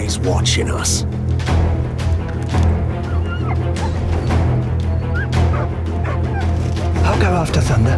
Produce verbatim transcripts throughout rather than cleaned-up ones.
always watching us. I'll go after Thunder.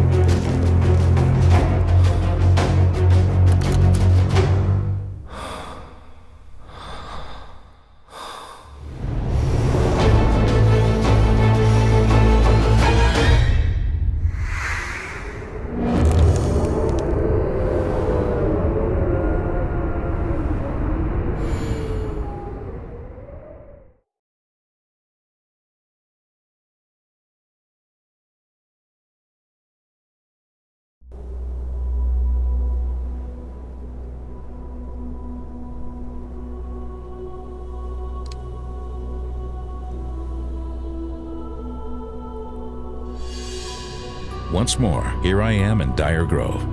Once more, here I am in Dire Grove.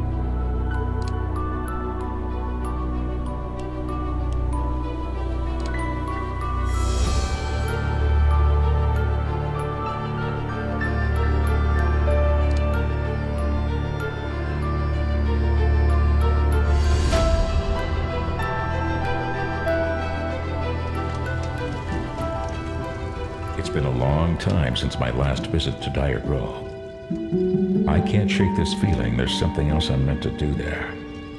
It's been a long time since my last visit to Dire Grove. I can't shake this feeling there's something else I'm meant to do there.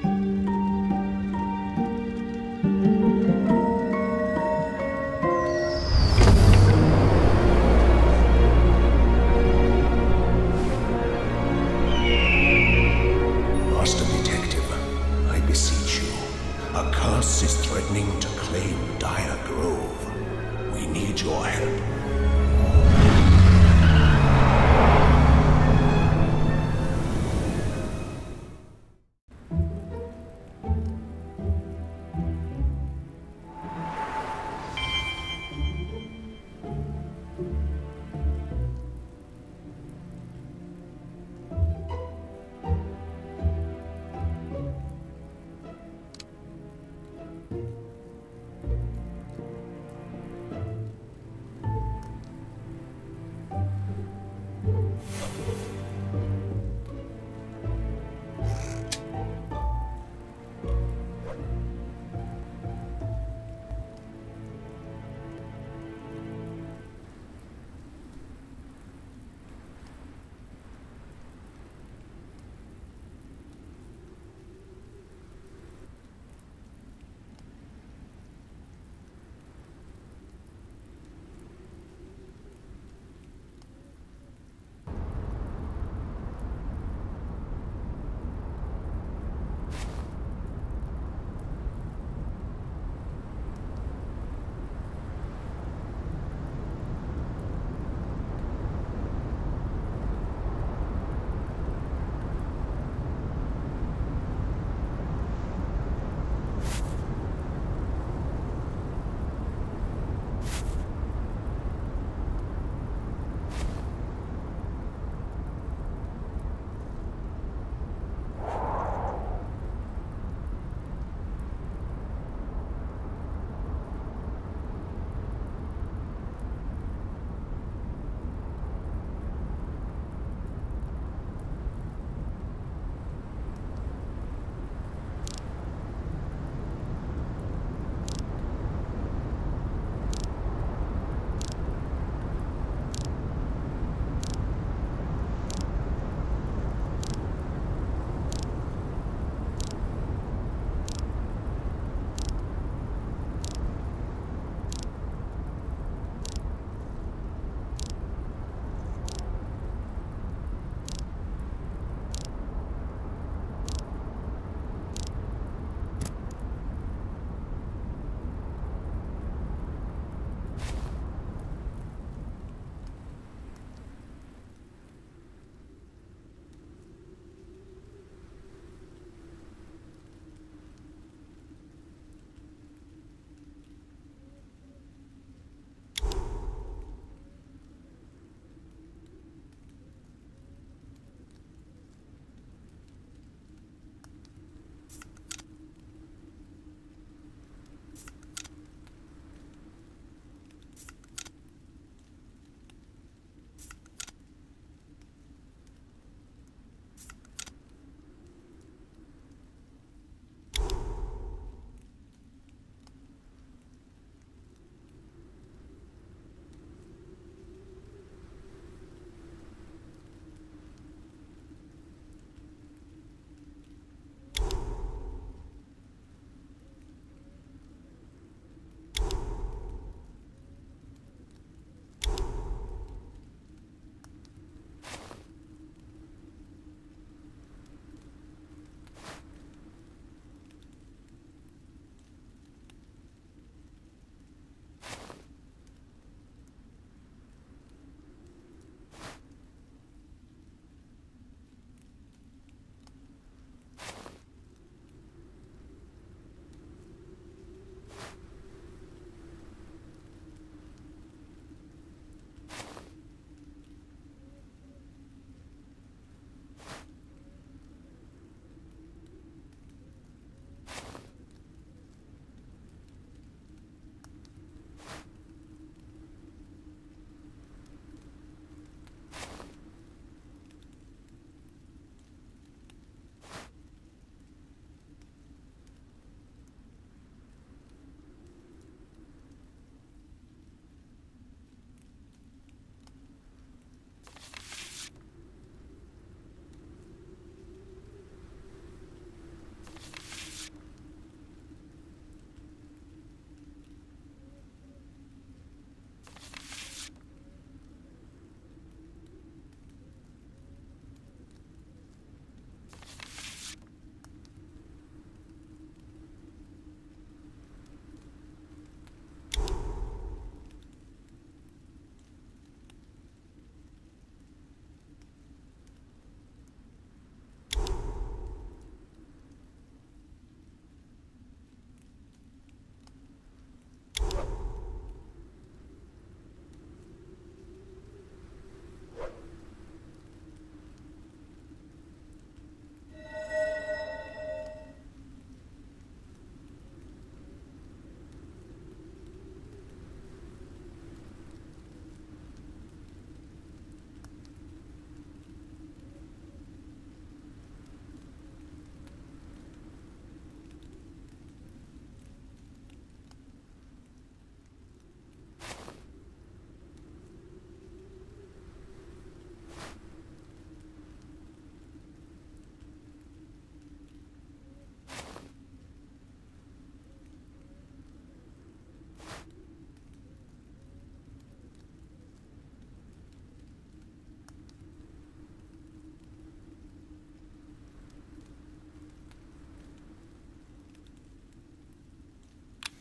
Master Detective, I beseech you. A curse is threatening to claim Dire Grove. We need your help.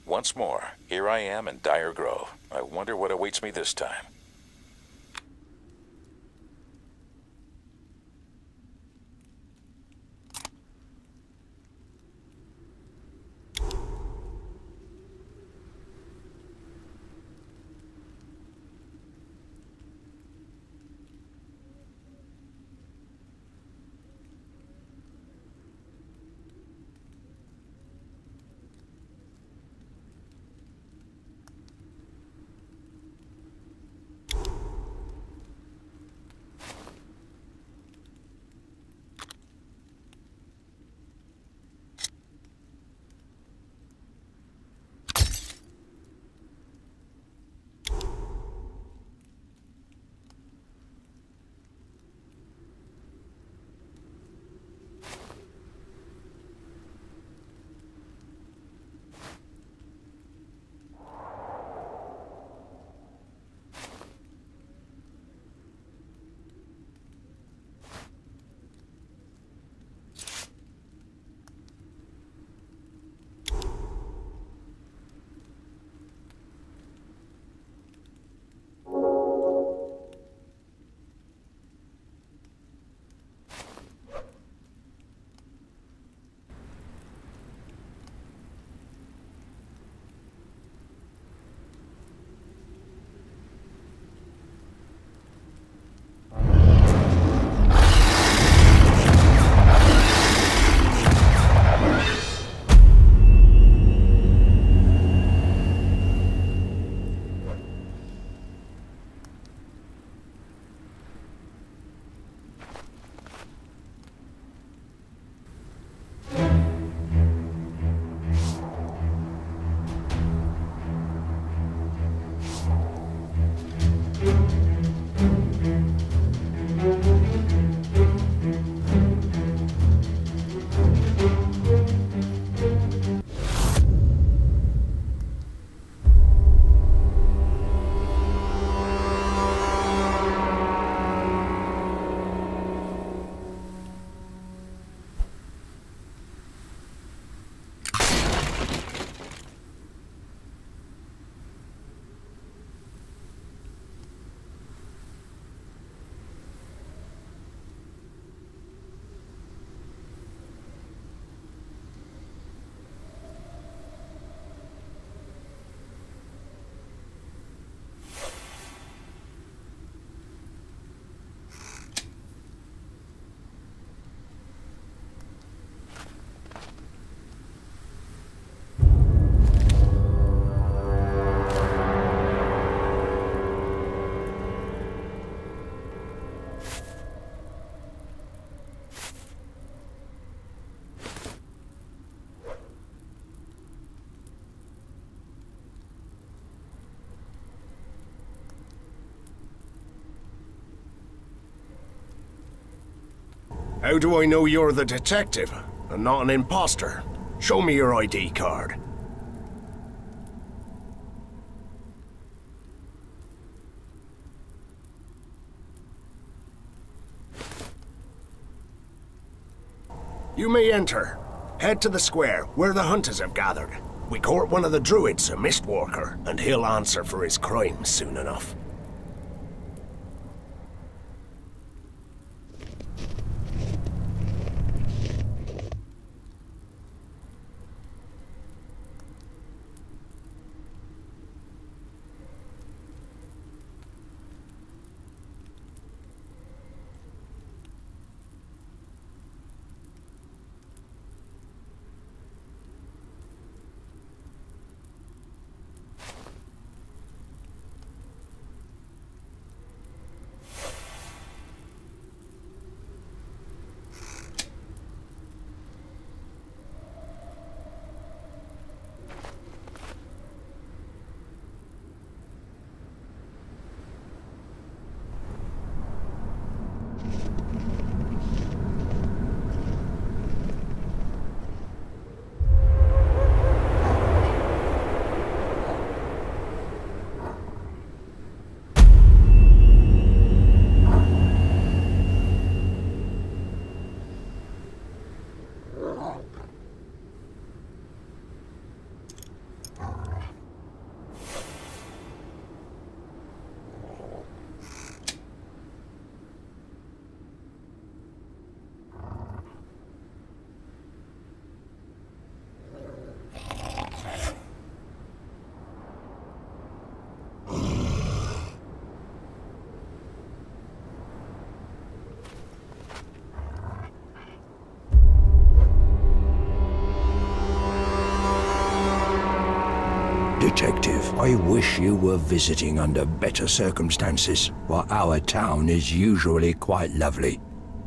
Once more, here I am in Dire Grove. I wonder what awaits me this time. How do I know you're the detective and not an imposter? Show me your I D card. You may enter. Head to the square, where the hunters have gathered. We court one of the druids, a mistwalker, and he'll answer for his crimes soon enough. Detective, I wish you were visiting under better circumstances, for our town is usually quite lovely.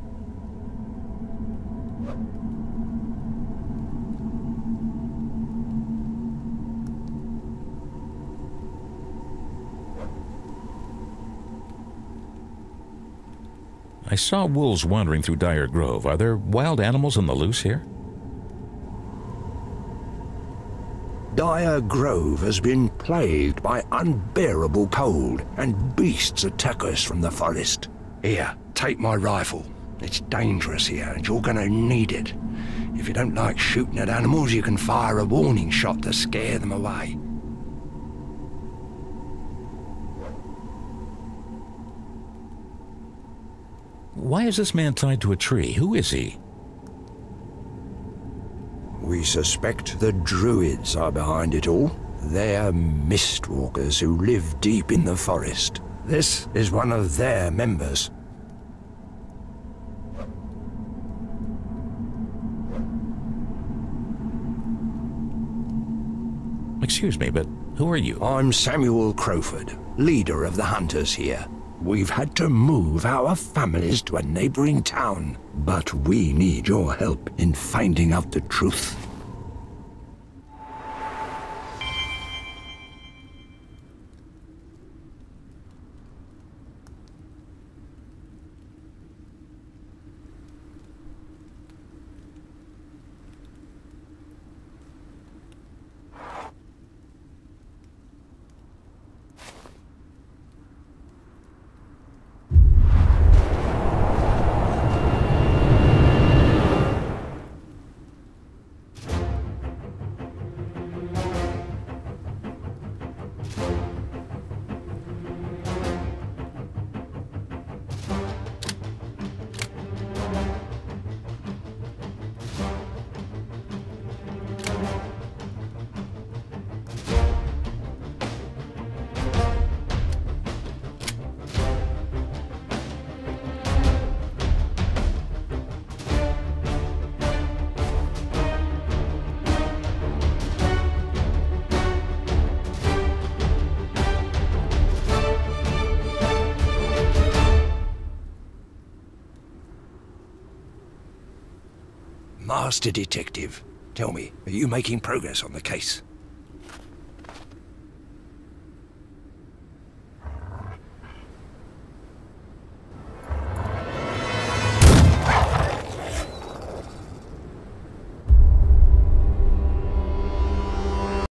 I saw wolves wandering through Dyer Grove. Are there wild animals on the loose here? Dyer Grove has been plagued by unbearable cold, and beasts attack us from the forest. Here, take my rifle. It's dangerous here, and you're gonna need it. If you don't like shooting at animals, you can fire a warning shot to scare them away. Why is this man tied to a tree? Who is he? We suspect the Druids are behind it all. They're mistwalkers who live deep in the forest. This is one of their members. Excuse me, but who are you? I'm Samuel Crowford, leader of the hunters here. We've had to move our families to a neighboring town, but we need your help in finding out the truth. Master Detective, tell me, are you making progress on the case?